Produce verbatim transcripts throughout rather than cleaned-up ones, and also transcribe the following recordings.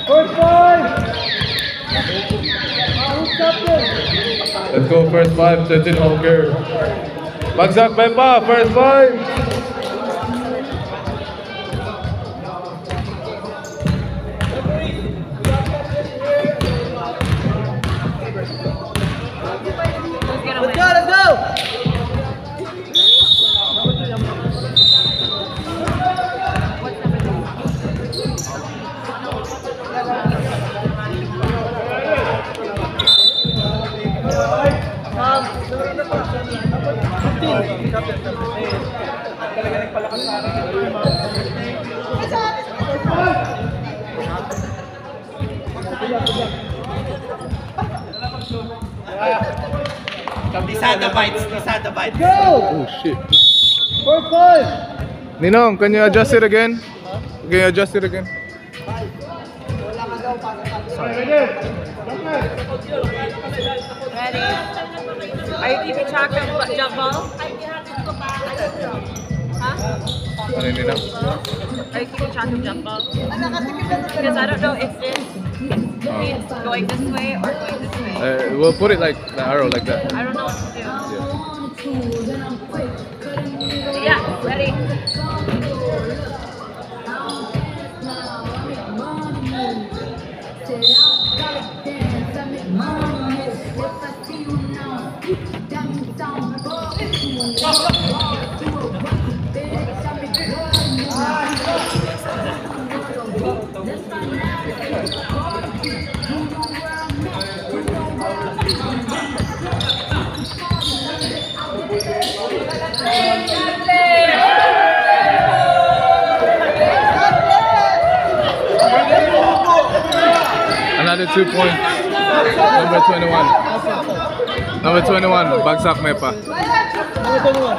First five! Let's go, first five, thirteen Holger. Bagsak Mepa, first five! Let's go, let's go! Disada bites, disada bites. Go! Oh shit. First five! Ninong, can you adjust it again? Can you adjust it again? Ready? Ready? Are you keeping track of what jump ball? Huh? Ano yun, Ninong? Are you keeping track of jump ball? Because I don't know if this means going this way or going this way. Uh, we'll put it like the arrow, like that. I don't know what to do. Yeah, ready? Another two points. Number twenty-one. Number twenty-one, Bagsak Mepa. Number twenty-one.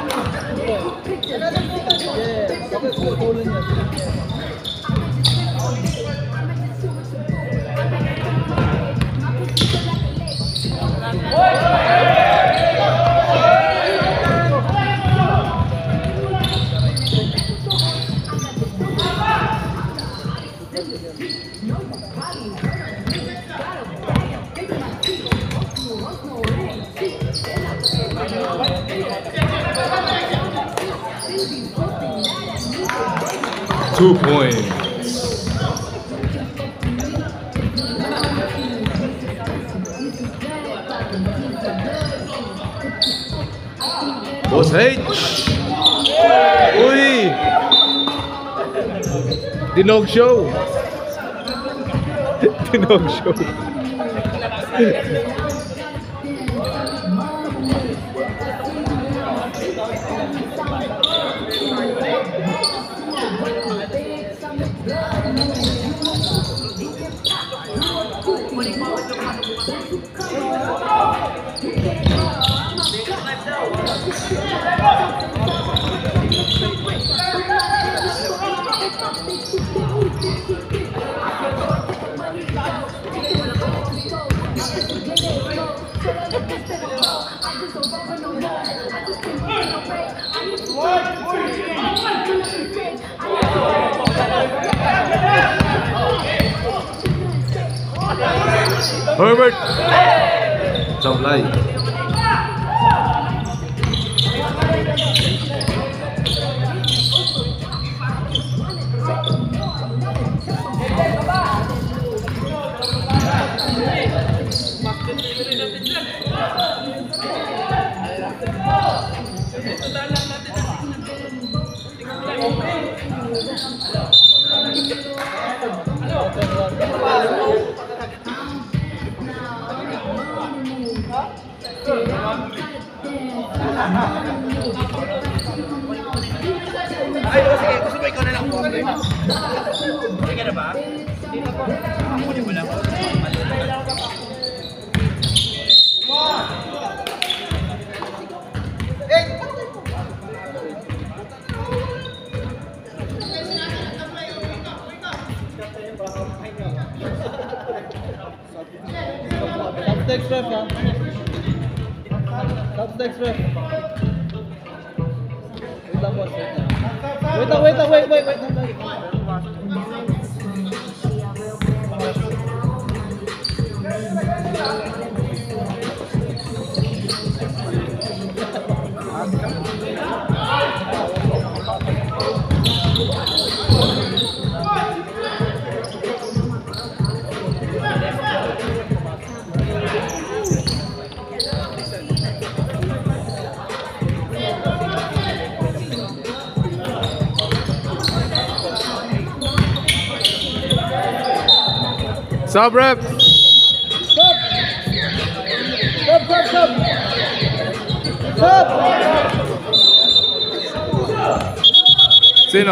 Two points. Boss H. Uy. Dinog show. Dinog show. Herbert. Sablay. Ay, sige, gusto mo ikaw na lang po. Sige na ba? Kunin mo lang. That's next ref, huh? That's next ref. Wait lang, boss. Wait lang, wait lang, wait, wait, wait, wait. Sub rep. Stop! Stop, stop, stop! Stop! Sino?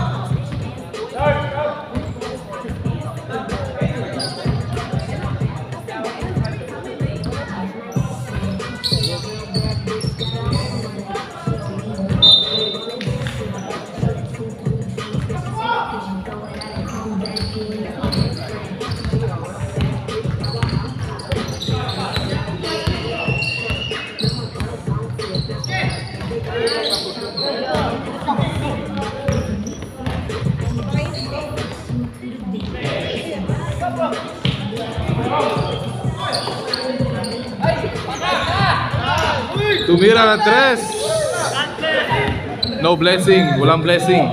Tumira ng tres. No blessing, walang blessing.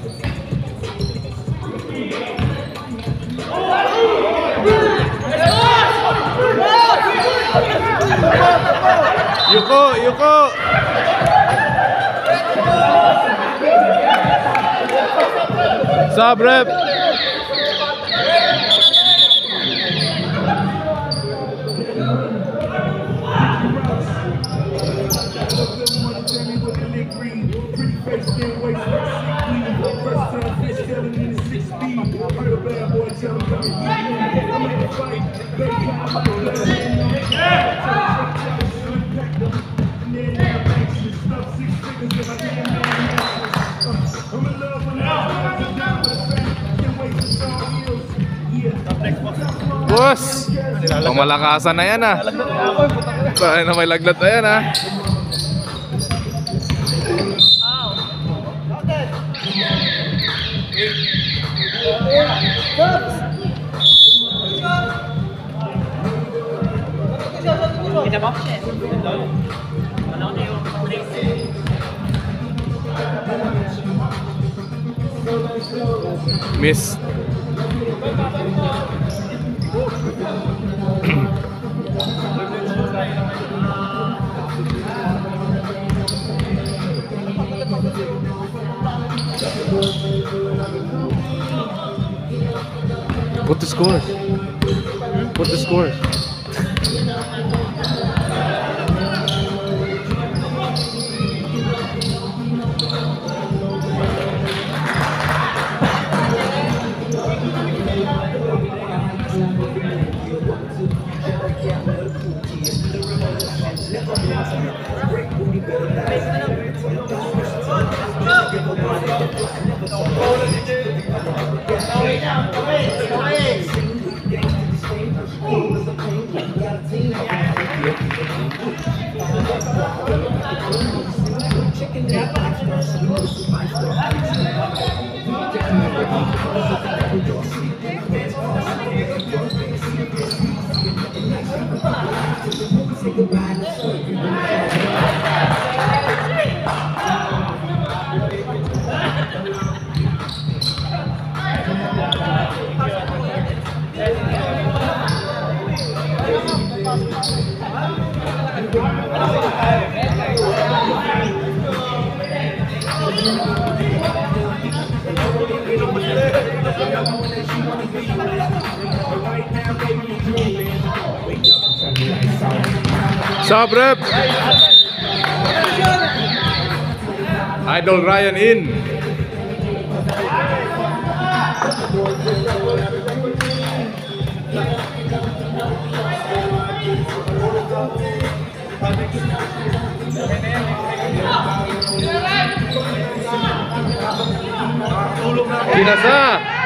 Yuko, Yuko. Sub rep. Boss, pamalakasan na yan ah. Kaya na may laglat na yan ah. Miss. Put the scores. Put the scores. Sub rep. Idol Ryan in. Kinasa.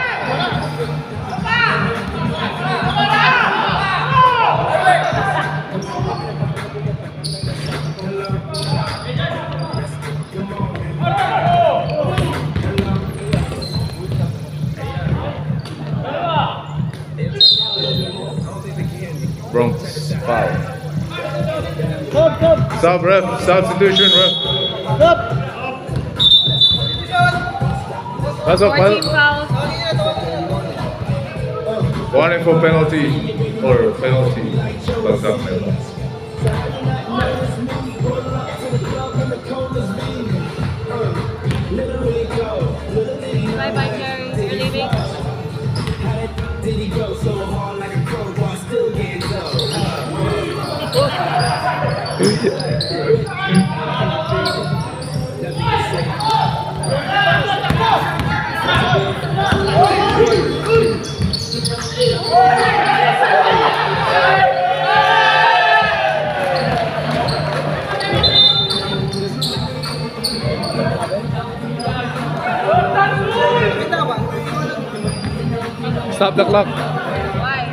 Bronx foul. Stop, stop! Sub rep, substitution rep. Stop! Pasok, fourteen pasok. fouls. Warning for penalty or penalty. Bagsak Mepa. Bye bye, Jerry. You're leaving. Stop the clock. Why?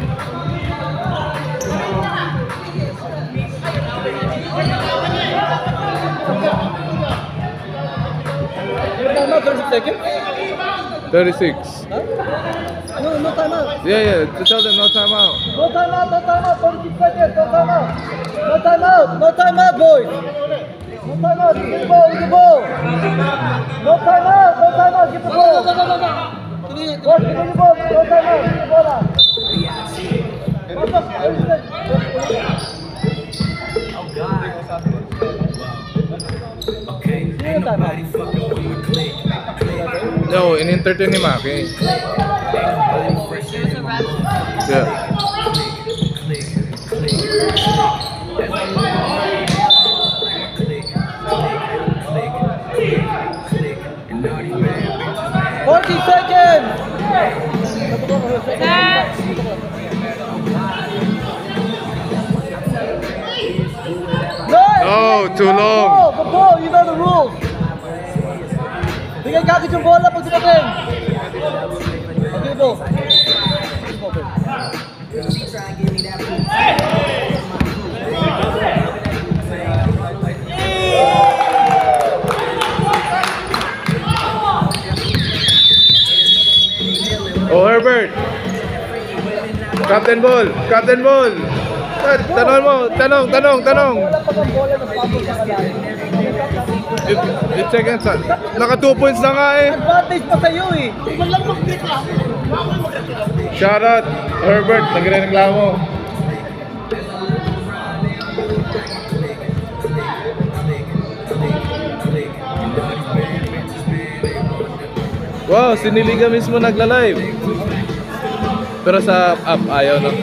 Time out, thirty seconds. thirty-six. Huh? No, no time out. Yeah, yeah. To tell them no timeout. No time out, no time out, thirty-six seconds, no time out. No time out, no time out, boys. No time out, give the ball, give the ball. No time out, no time out, give the ball. Boys, give the ball, no time out, give the ball out. No, in-entertain ni Maki. There's a ref. Yeah. forty seconds. Set. No, too long. The ball, the ball, you know the rules. Bigay kagad yung bola pag sinatin. Okay, ball. Oh, Herbert. Captain Ball. Captain Ball. Eh, Tanong mo. Tanong, tanong, tanong. Wala pa bang bola ng pabol sa kalahin? It seconds. Naka two points na nga eh. Advantage pa sa'yo eh. Walang mag-break lang. Shoutout, Herbert. Nagre-reklamo. Wow, si Niliga mismo nagla-live. Pero sa app, ayaw no.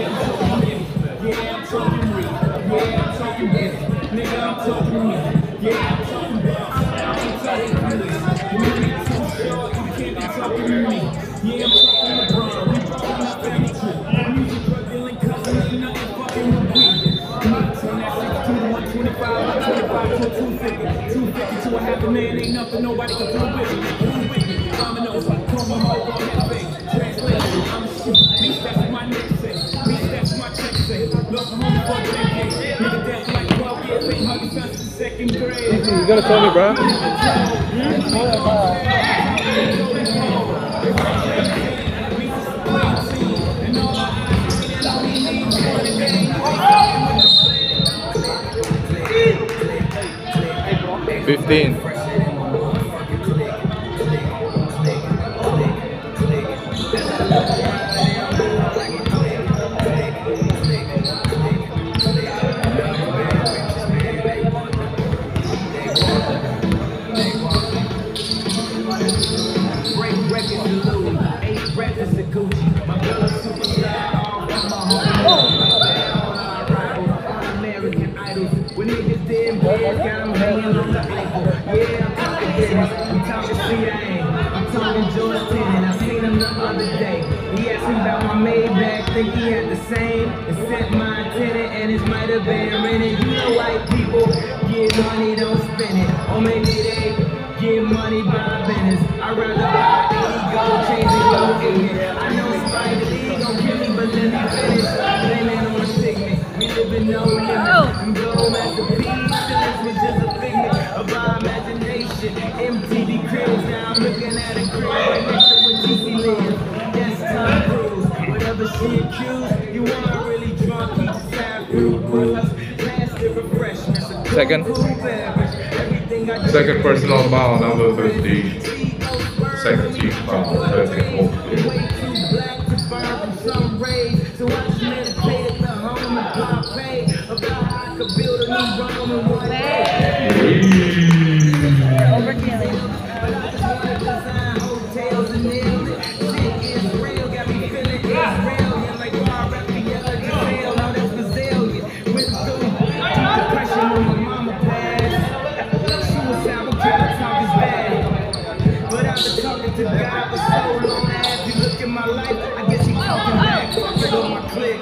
You gotta tell me, bro. Fifteen. Think he had the same, except my tenant and his might have been rented. You know white people get money, don't spend it. Or maybe they get money by business. I'd rather buy ego, change it, go in it. I know it's Spike Lee gon' kill me, but let me finish. Blame it on the sickness. We live in no limit. I'm glowing at the peak. This was just a figment of our imagination. M T V cribs, now I'm looking at a crib right next to where T C lives. Yes, Tom Cruise. Whatever she accused, you wanna really drunk, eat the sad fruit booze. Plastic refreshments, a Second. cool beverage. Everything I do. Second personal foul, number thirteen. Second team foul, thirteen. Way too black to burn from some rays. So I just meditate at the home and Pompeii about how I could build a new Rome in one day. Overkilling. But I just wanna design hotels and nail it. Shit is real, got me feeling Israeli like Bar Raphael, Giselle, now that's Brazilian. Went through depression when my mama passed. Suicide, what kind of talk is bad? But I've been talking to God for so long. As you look at my life, I guess he's talking back. So my click.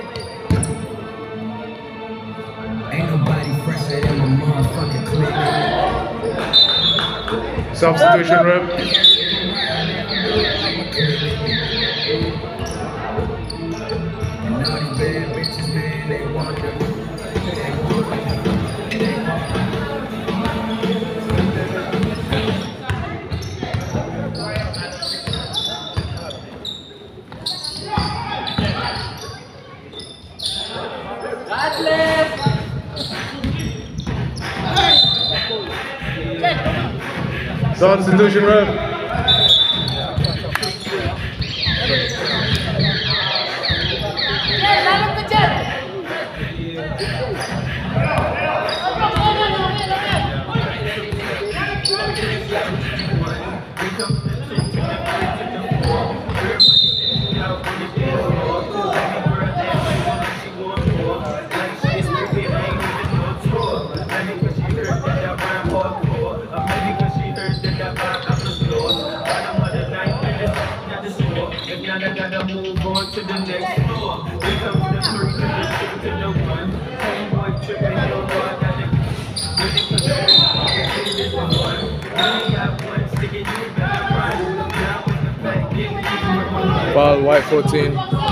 Ain't nobody fresher than my motherfucking click. Substitution rep. Substitution ref. Move on to the next floor. We come to the three, to the two, to the one. Homeboy tripping, no boy got the Foul, white fourteen.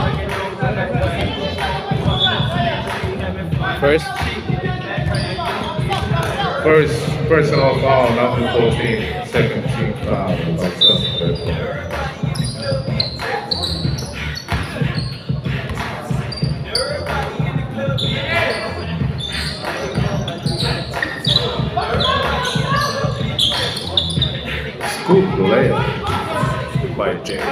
First. First personal foul, number fourteen. Second team foul. Bagsak. Scoop layup by Jay.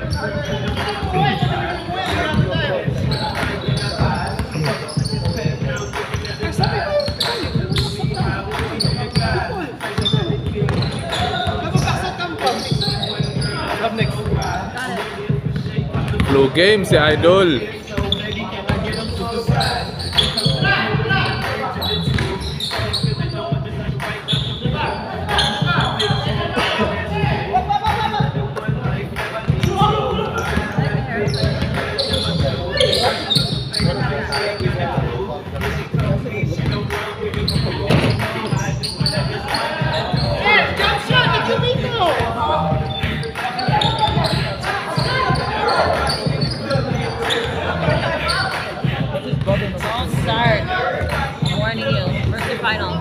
Blue game si Idol. Don't start. I'm warning you. First and final.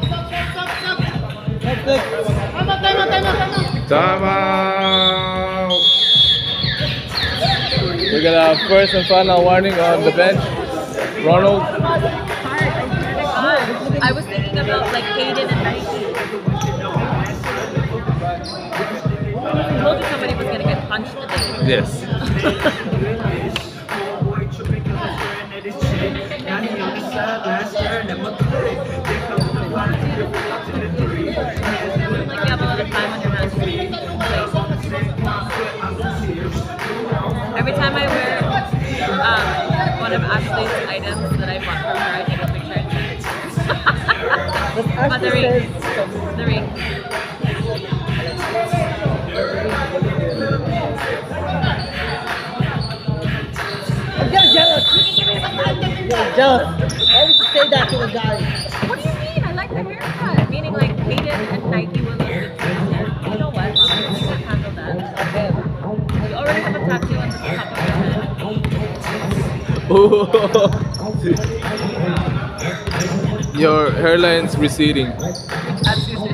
Time out. We got our first and final warning on the bench. Ronald. I was thinking about like Hayden and Nike. I told you somebody was gonna get punched today. Yes. Like you have a lot of time on your hands. Every time I wear um, one of Ashley's items that I bought from her, I take a picture and send it. But the ring. The ring. I'm getting jealous. Yeah, jealous. Why would you say that to a guy? What do you mean? I like the haircut. Meaning like Hayden and Nike will look good together. You know what, Mom? You can handle that. You already have a tattoo on the top of your head. Your hairline's receding. That's usually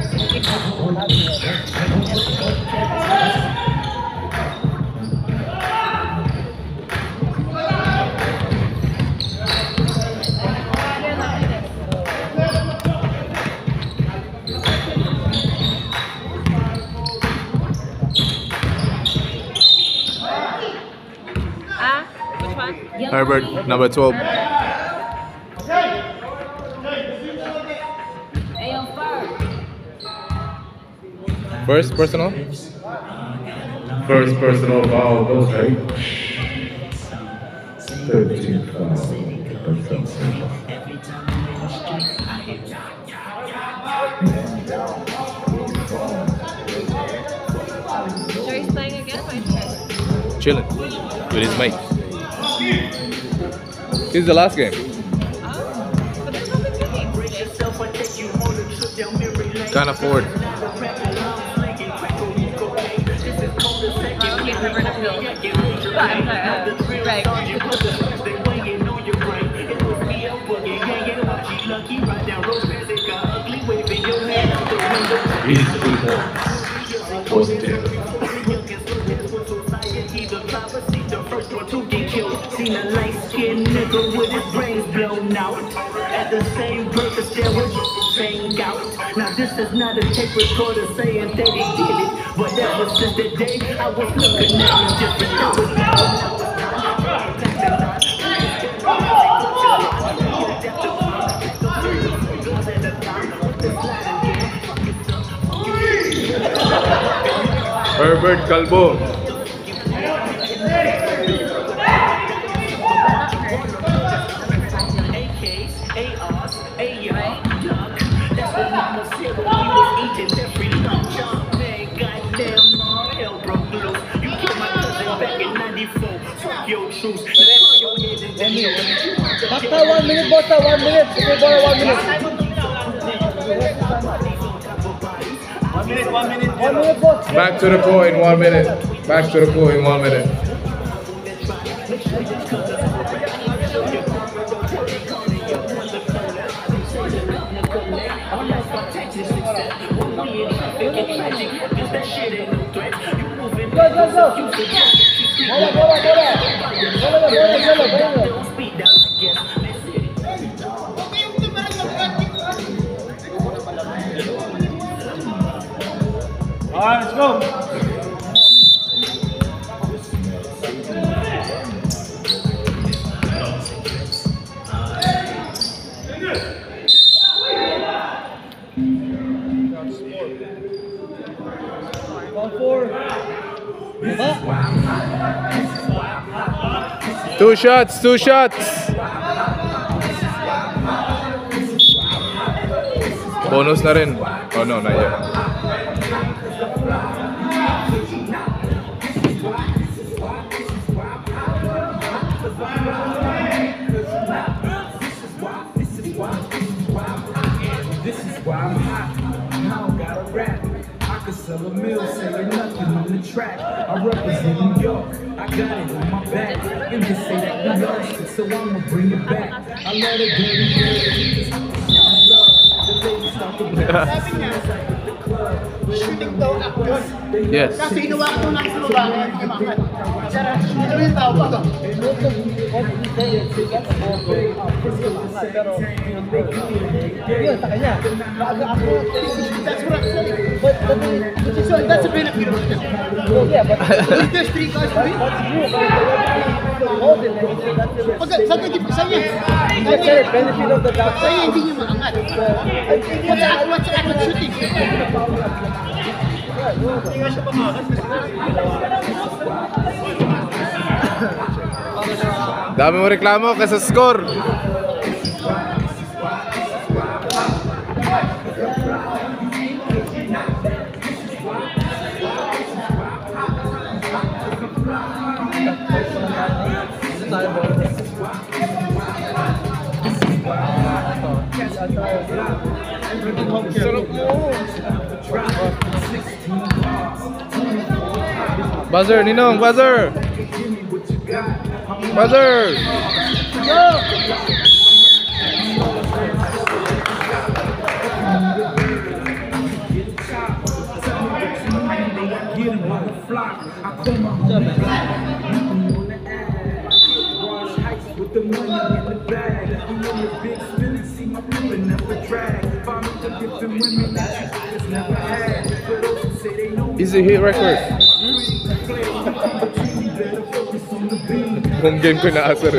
Herbert, number twelve. First personal? First personal foul, those right? thirteen foul. Jerry's playing again, or is he? Chilling with his mate. This is the last game. Oh, but there's no good games. Can't afford. Oh, okay, for Vernon Hill. I'm sorry, uh, Greg. Seen a light-skinned nigga with his brains blown out. At the same purpose, there was same gout. Now this is not a tape recorder saying that he did it, but that was just the day I was looking at it different. That was Herbert Calvo. Basta one minute, basta one minute. Okay, boy, one minute. One minute, one minute. One minute, boss. Back to the pool in one minute. Back to the pool in one minute. Go, go, go. Bola, bola, bola. Bola, bola, bola, bola. Alright, let's go. One, four. Two shots, two shots. Bonus na rin. Oh no, not yet. This is why I'm hot. I don't gotta rap. I could sell a mill, saying nothing on the track. I represent New York. I got it on my back. And they say that New York shit, so I'ma bring it back. I love it, baby. The ladies start to Shooting daw ako yun. Yes. Kasi inuwa ko lang sa lubangan. Sara, ito yung tao pa to. Yun, sa kanya. Maaga ako. That's what I'm saying. But, but, So that's the benefit of it. yeah, but, If there's three cars to win, that's you, but, hold it, that's it. pag sa hindi pa sa'yo. Yes, sir, benefit of the doubt. Sa'yo hindi niya maangat. What's that? What's that? What's shooting? Dami mo reklamo kasi score. Buzzer, Ninong, buzzer. Buzzer. Easy hit record. Home game ko na asar.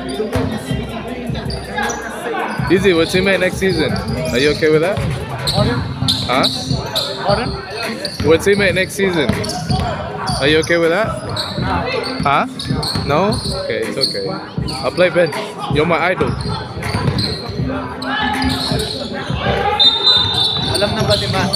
Easy, what's your man next season? Are you okay with that? Huh? Pardon? What's your man next season? Are you okay with that? Huh? No? Okay, it's okay. I'll play bench. You're my idol. Alam na ba ni Matt?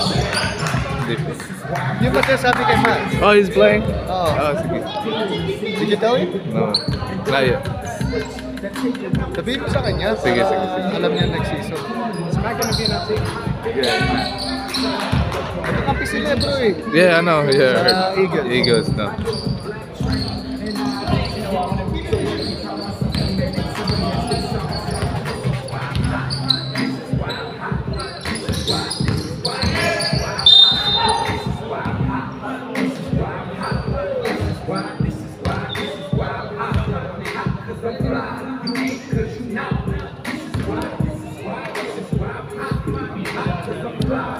Yung ba sabi kay Matt? Oh, he's playing? Oh. Oh, sige. Did you tell him? No, not yet. Sabihin mo sa kanya. Sige, para sige, sige. Alam niya next season. It's not gonna be nothing. Yeah. Nagkakampi sila bro eh. Yeah, I know. Yeah, I Uh, heard. Eagles. Eagles, no. Wow.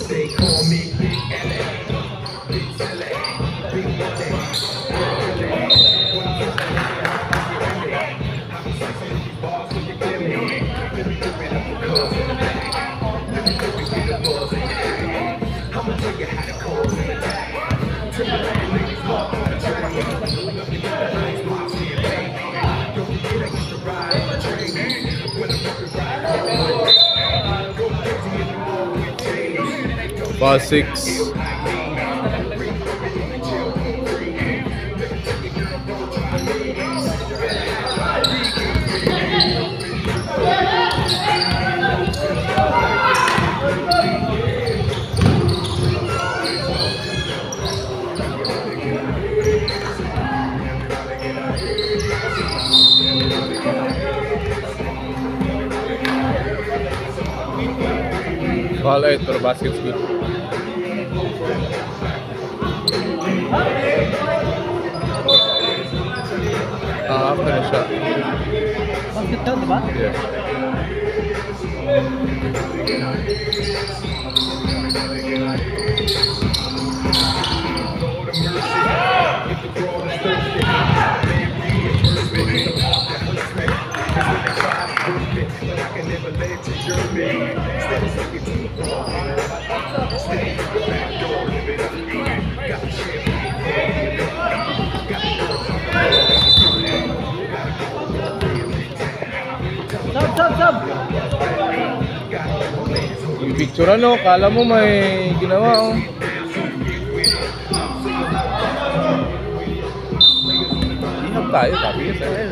They call me Big L A, Big L A, Big Money. I'ma tell you how to call it. Tell the ladies walk on the train. Look at the nice box here, baby. Don't forget I used to ride on the train. When I'm fucking riding on the train. Go crazy in the mall with chains. Bagsak. Ball eight, pero basket's good. Ah, after the shot. Basket daw, di ba? Yeah. Sab, sab, sab! Yung picture ano, kala mo may ginawa oh. Ihap tayo, tapi ka sa'yo.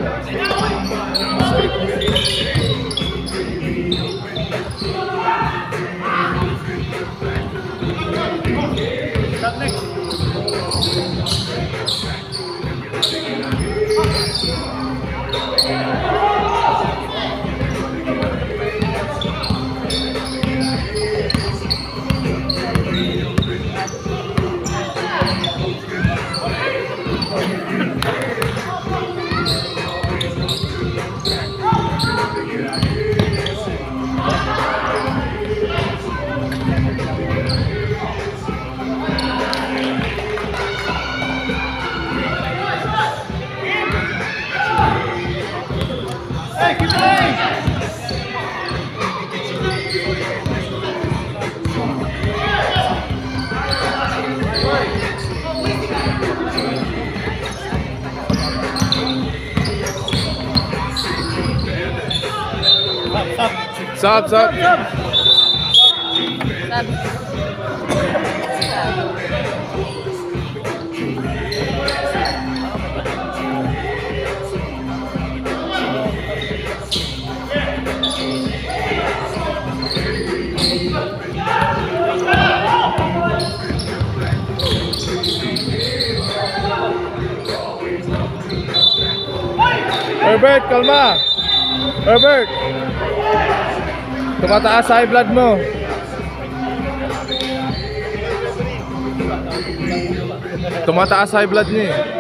Sub, sub. Sab! Sab. Herbert, kalma. Herbert. Tumataas sa high blood mo. Tumataas sa high blood niya eh.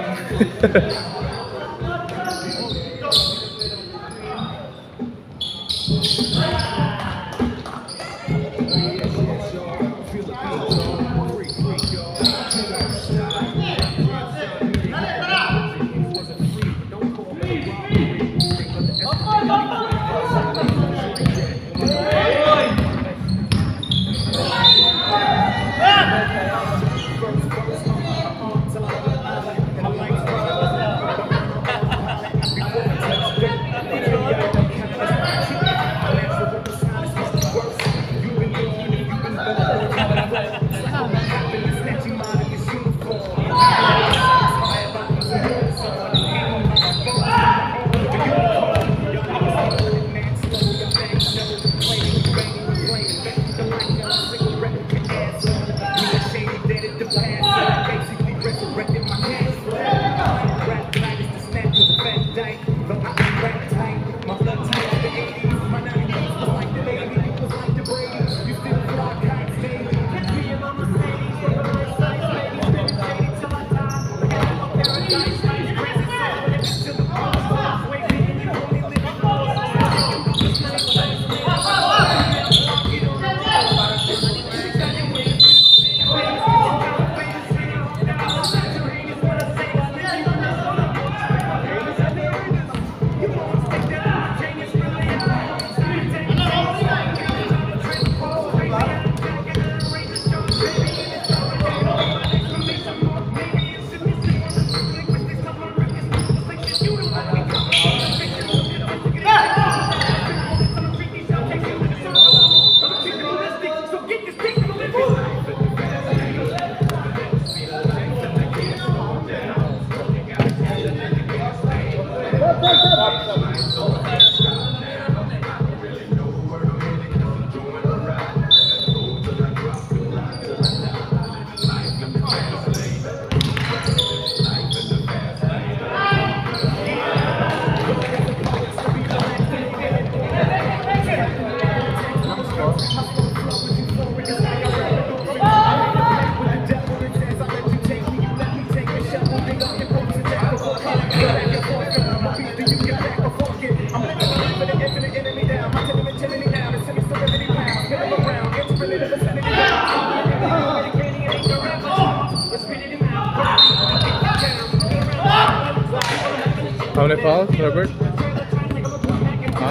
many fouls, Robert? Huh?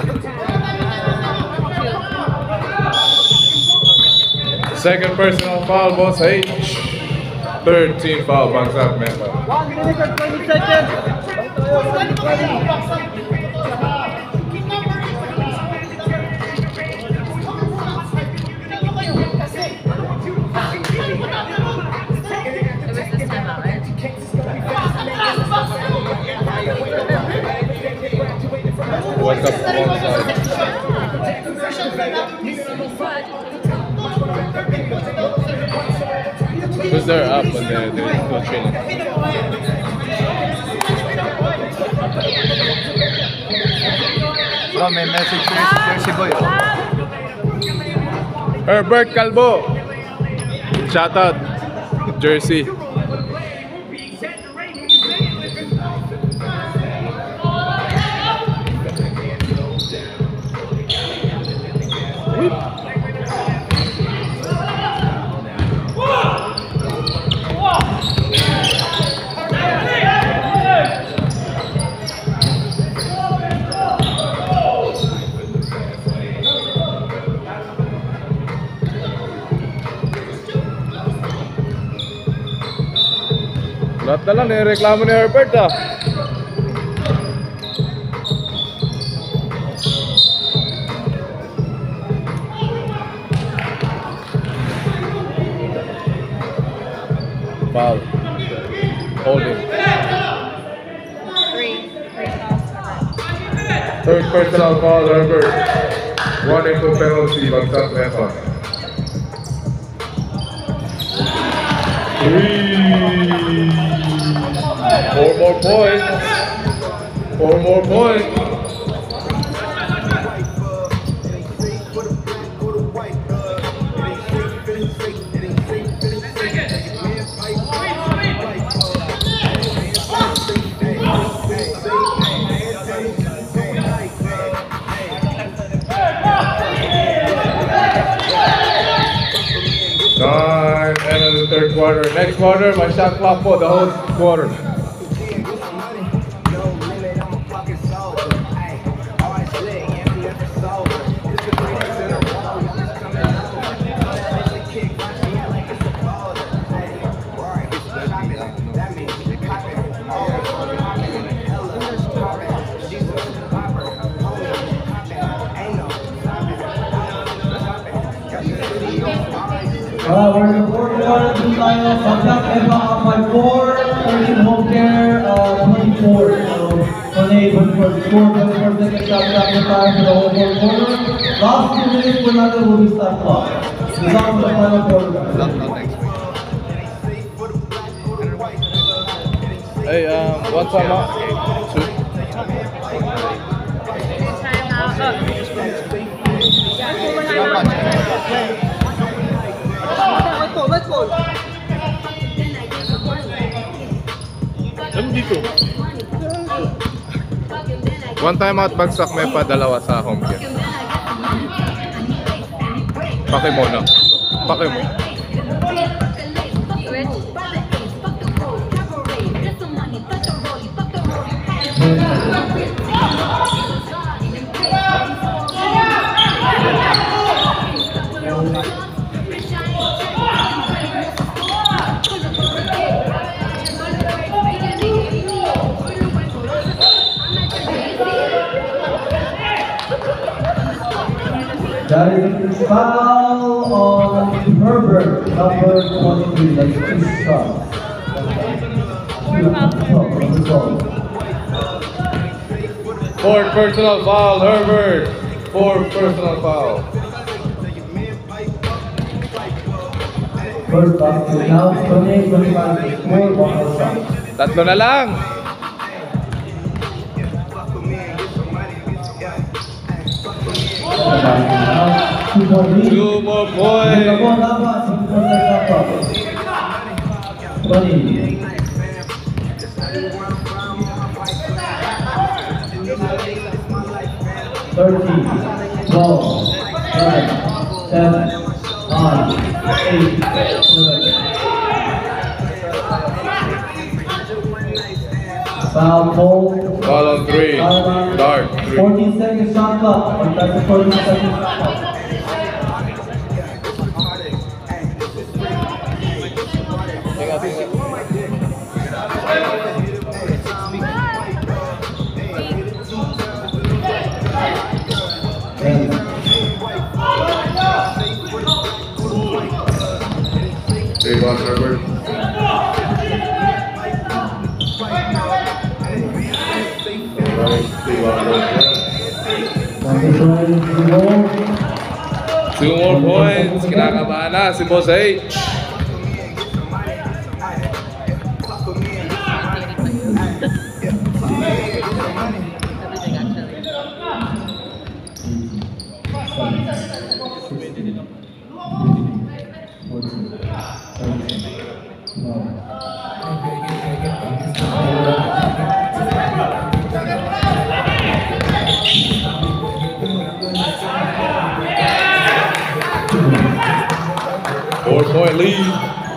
Second personal foul, Boss H. Third team foul, Bagsak Mepa. One minute and twenty seconds. One twenty. What's up one side? Because they're up and they're, they're still chilling. Bro, may message here si Jersey Boy. Herbert Calvo. Shout out. Jersey. Lahat na lang, nireklamo ni Herbert ah. Foul. Holding. Three. Three fouls. Third personal foul, Herbert. One equal penalty, Bagsak Mepa. Three. Four more points. Four more points. Nine, end of the third quarter. Next quarter, my shot clock for the whole quarter. Uh, we're in the fourth quarter, two tayo. Bagsak Mepa up by four. thirteen home care, uh, twenty-four. So, Tony, for the score, twenty-four seconds shot clock the time for the whole fourth quarter. Last two minutes for another will be stop clock. Result for the final quarter. Hey, um, one time out. Two. Time out. Oh. Yeah, time out. Let's go, let's go. Ano dito? One time out, Bagsak Mepa, dalawa sa home game. Pake mo na. Pake mo. That is a foul on Herbert, number twenty-three. That's two shots. Fourth personal foul, Herbert. Fourth personal foul. First basket now, twenty-eight twenty-five to score, one more shot. Tatlo na lang. Two more lead. Two more points. twenty. thirteen, twelve, nine, seven, eight, seven. Foul pole. Ball on three. Dark three. fourteen seconds shot clock. That's a fourteen seconds shot clock. Three ball server. Two more points. Kinakabahan na si Boss H. Four point lead.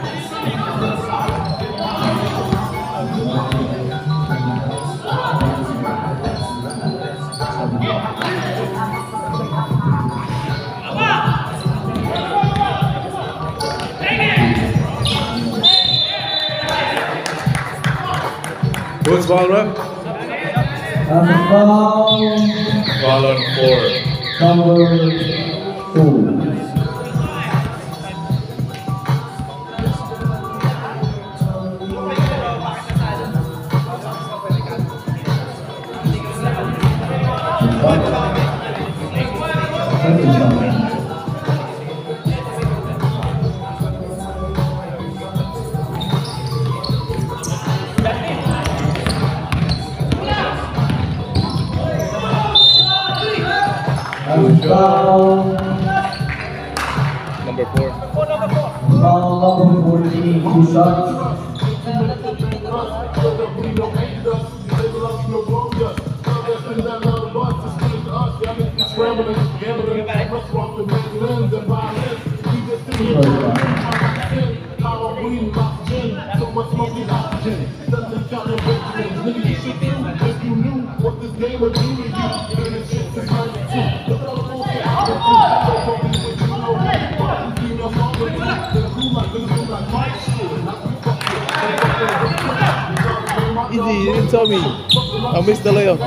Who's ball rep? And foul. Ball on four. Number two. Foul. Number four. Foul number fourteen. Two shots. Easy, you didn't tell me. I missed the layup.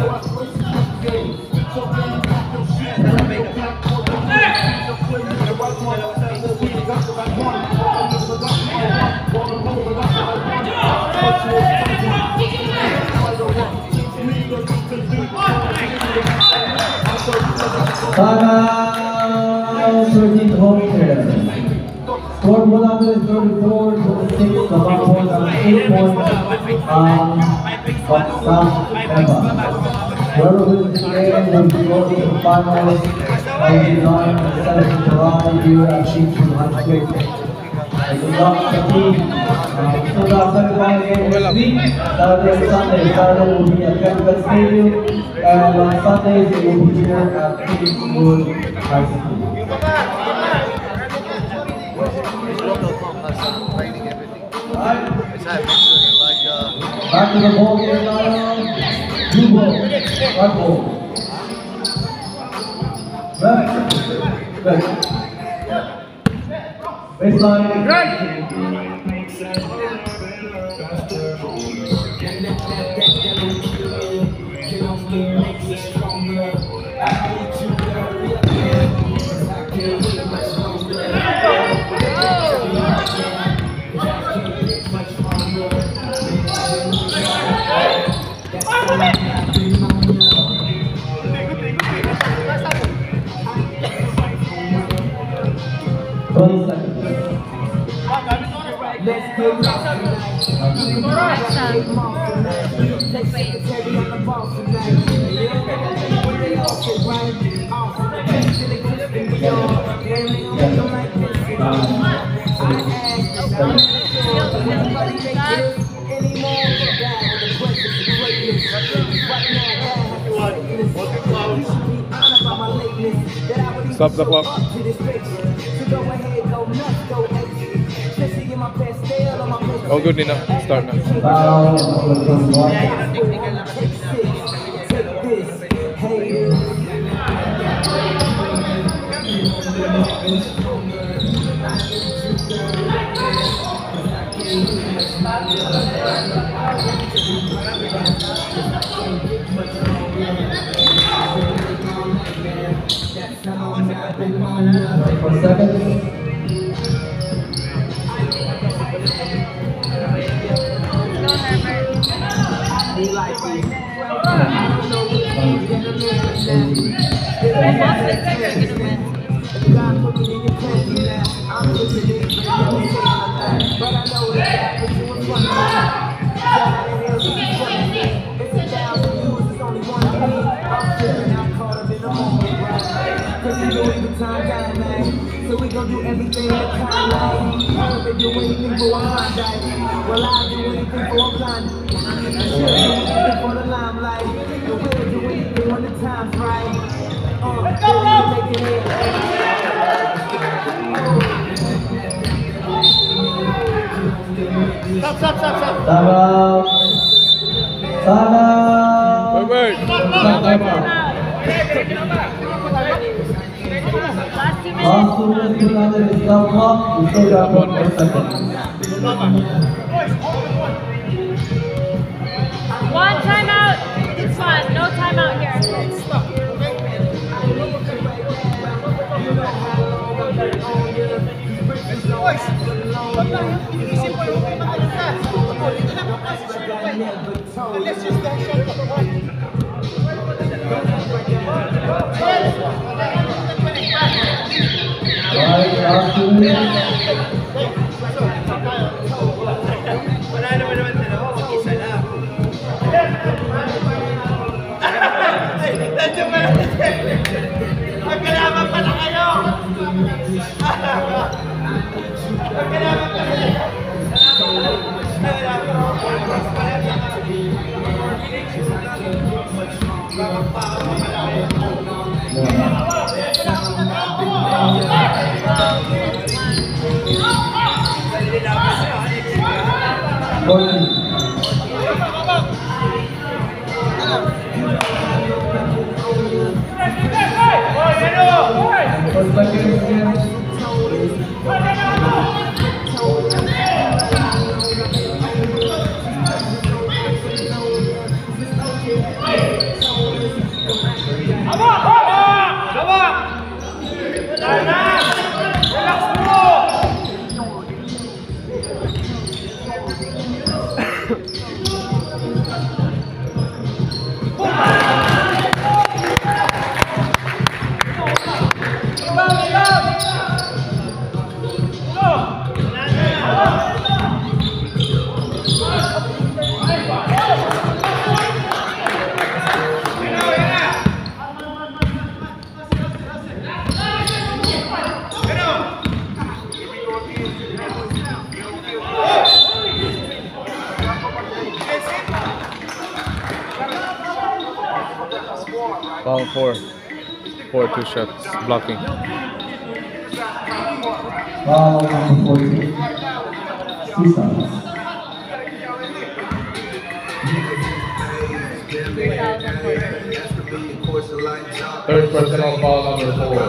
Timeout. thirteen home players. Scoreboard number is thirty-four, twenty-six, the one point number eight points on Bagsak, Mepa. Whoever wins the game will be going to the finals by design and seven July here at Shinshu High School. Good luck to the team. Uh, still got semifinal game this week. Saturday and Sunday. Saturday will be at Bagsak Stadium, and on Sundays it will be here at Shinshu High School. Back to the ball game now. Blue ball. White ball. Left. Left. Baseline. Right. twenty seconds. Let's get Stop the clock. go ahead, go nuts, go exit. Oh, good enough. Start now. Foul number twenty-one. For seconds. So we gon' do everything in the timeline. They do anything for one Klondike. Well, I do anything for one Klondike. Do anything for the limelight. And we'll do anything when the time's right. Uh, they wanna make it in. Stop, stop, stop, stop. Time out. Time out. Wait, wait. Time out. Last two minutes. Last two minutes to run is now up. We still got one more second. One timeout. It's fun. No timeout here. Let's just don't show the one. Alright, last two minutes. Wala naman naman dalawa, mag-isa lang. Nandiyan pa lang. Magkalaban pala kayo! Magkalaban pala kayo! Forty. For seconds again. Foul four. Four, two shots. Blocking. Foul number fourteen. Seasons. Third personal foul number four.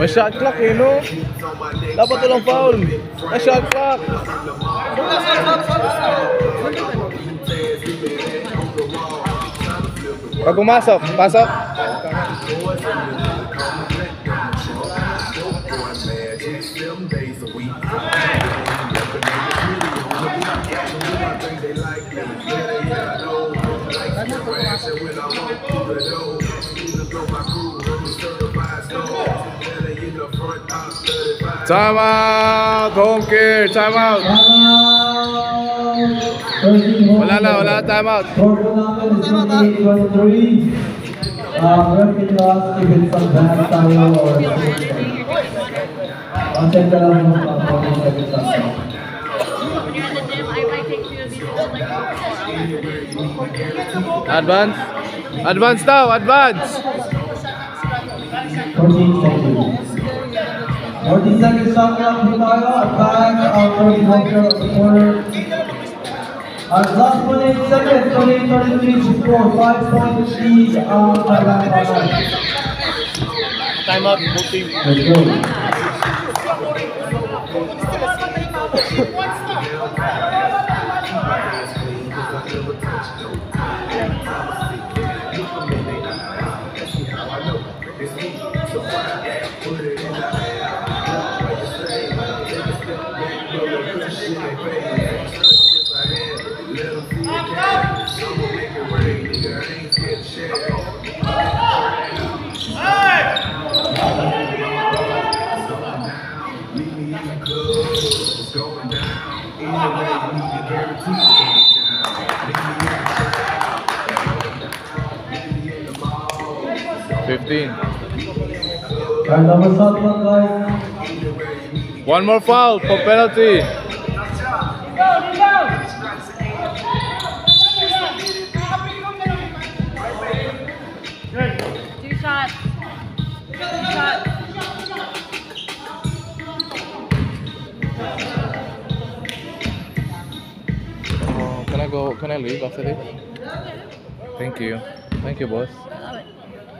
May shot clock eh, no? Dapat walang foul. May shot clock. Pag pumasok, pasok. Time out! Home care! Time out! Wala na, wala na, time out. Total number is twenty-eight twenty-three. Uh, referee to ask if it's some bad style or I'll take that out of forty seconds. When you're in the gym, I might take two of these for like four hours. Advance. Advance now, advance. fourteen seconds. fourteen seconds shot clock, Hitayo, back of thirty Walker of the corner. At last twenty-eight seconds, twenty-eight thirty-three to score, five point lead on Thailand. Time out, both teams. Let's go. Fifteen. And number seven, guys. One more foul for penalty. Two shots. Two shots. Oh, can I go? Can I leave after this? Thank you. Thank you, boss. I love it.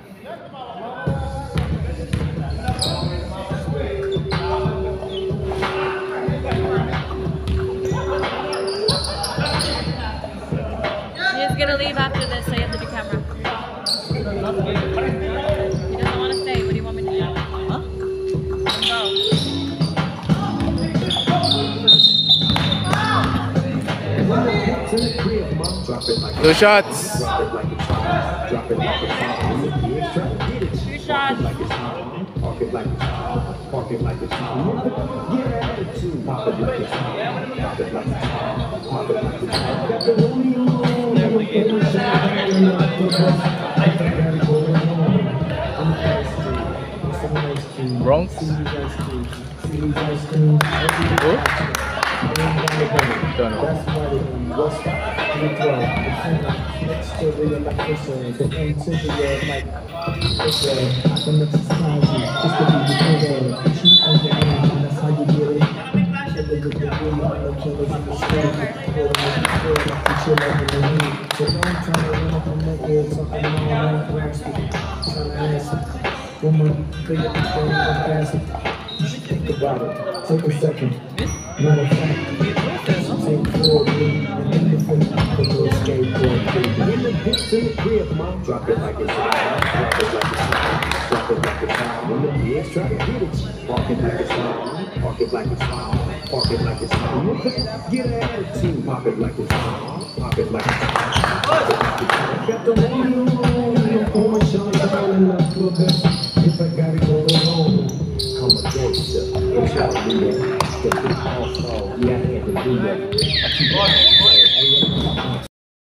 He's gonna leave after this, so you have to do camera. He doesn't want to stay. What do you want me to do? Huh? Two shots. Two shots. Park it like it's hot. Park it like it's hot. Get an attitude. Pop it like it's hot. Pop it like it's hot. Pop it like it's hot. Got the rolling on. Never ever Bronx. Who? Don't know. You should think about it. Take a second. Matter of fact, take four and then the thing the little skateboard thing. In the bitch in the crib, mom. Drop it like it's hot. Drop it like it's hot. Drop it like it's hot. When the kids try to hit it, park it like it's hot. Park it like it's hot. Park it like it's hot. Get an attitude. Pop it like it's hot. Pop it like it's hot. Pop it like it's hot. Got the rolling on. Oh my shot, I'm in love with it. If I got it going on, come a gangster. It's how I do that. Step it off, yeah, I had to do that. I keep on.